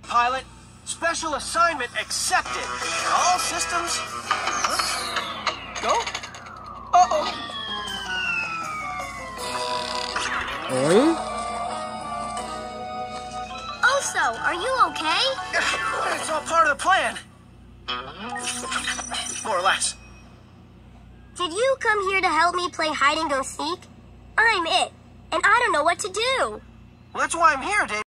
Pilot, special assignment accepted. All systems... Go? Uh-oh. Also, are you okay? It's all part of the plan. More or less. Did you come here to help me play hide and go seek? I'm it, and I don't know what to do. Well, that's why I'm here, Dave.